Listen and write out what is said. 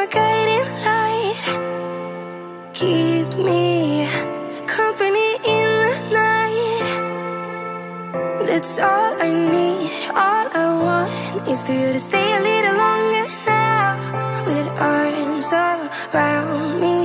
my guiding light. Keep me company in the night. That's all I need, all I want is for you to stay a little longer now. With arms around me,